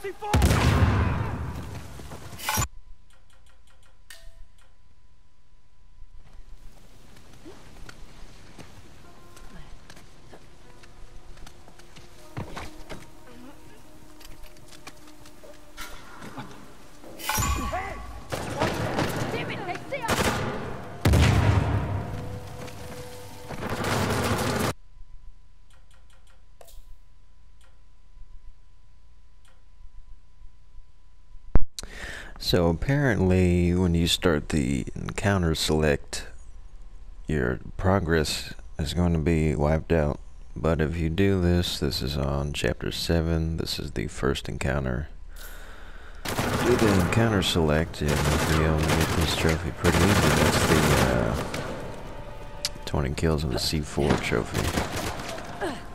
So apparently when you start the encounter select, your progress is going to be wiped out. But if you do this, this is on chapter 7, this is the first encounter. Do the encounter select and you'll be able to get this trophy pretty easy. That's the 20 kills of the C4 trophy.